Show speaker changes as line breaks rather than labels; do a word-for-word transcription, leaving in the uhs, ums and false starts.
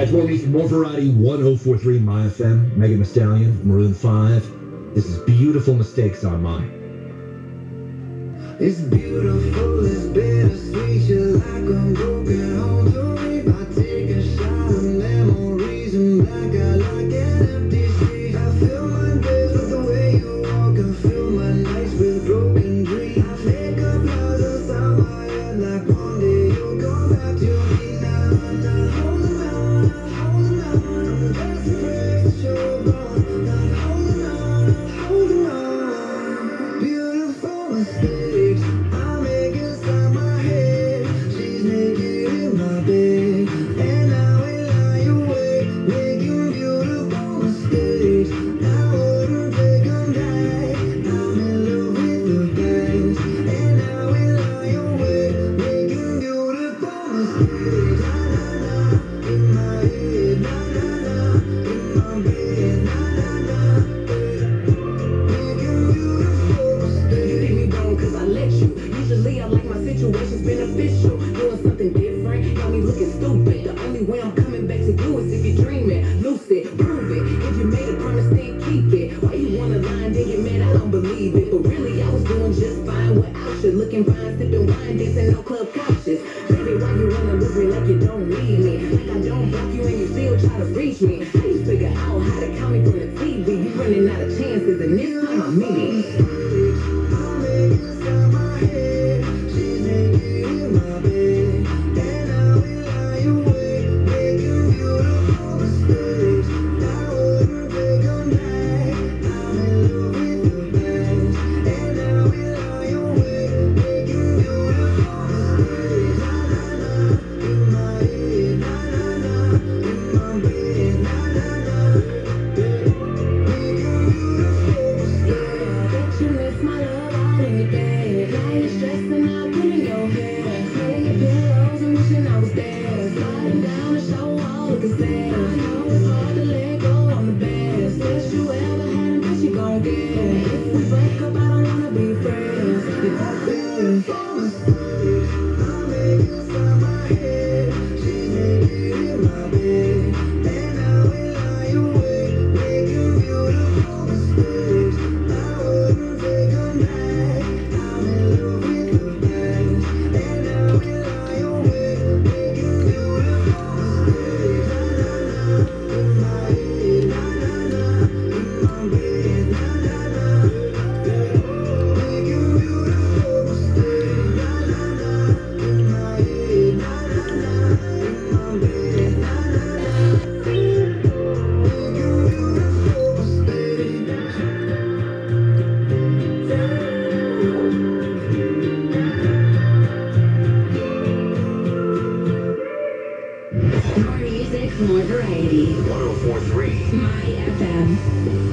For me, more variety, one oh four point three MyFM, Megan Thee Stallion, Maroon five. This is Beautiful Mistakes on mine.
It's beautiful, it's bittersweet, you're like a broken home to me. I take a shot of memories and black out like an empty street. I fill my days with the way you walk, I fill my nights with broken dreams. I make up lies inside my head like one day you'll come back to me. Now I'm not holding on, not holding on, I'm just afraid that you're gone. Not holding on, not holding on. Beautiful mistakes I make inside my head. She's naked in my bed, and now we lie awake, making beautiful mistakes. I wouldn't take them back. I'm in love with the best, and now we lie awake, making beautiful mistakes. Na na na, in my head, na na na, in my bed, na na na, making beautiful mistakes.
You leave me wrong cause I let you. Usually I like my situations beneficial. Doing something different, got me looking stupid. The only way I'm coming back to you is if you're dreaming. Lucid, prove it. If you made a promise, then keep it. Why you wanna lie and then get mad? I don't believe it. But really, I was doing just fine without you. Looking fine, sipping wine, dancing on club couches. Baby, why you wanna lose me like you don't need me? Like I don't block you and you still try to reach me. How you figure out how to call me from the T V? You running out of chances and this time I mean it.
I make inside my head. She's naked in my bed, and now we lie awake, making beautiful mistakes. I wouldn't take them back. I'm in love with the best, and now we lie awake, making beautiful mistakes. Na na na, in my head, na na na, in my bed, na na na, making beautiful mistakes.
Bet you miss my love all in your bed. Now you're stressing out, putting your hair. Smelling your pillows and wishing I was there. Sliding down the show all of the stairs. I know it's hard to let go on the best. Best you ever had and best you gon' get. If we break up, I don't wanna be friends. If I
Beautiful mistakes I make inside my head. She's naked in my bed, and now we lie awake, making beautiful mistakes. I wouldn't take them back. I'm in love with the best, and now we lie awake, making beautiful mistakes. Na na na, in my head, na na na, in my bed, na na na, making beautiful mistakes. Na na na, in my head, na na na, in my bed, na na na, making beautiful mistakes.
More music, more variety.
one oh four point three
MyFM.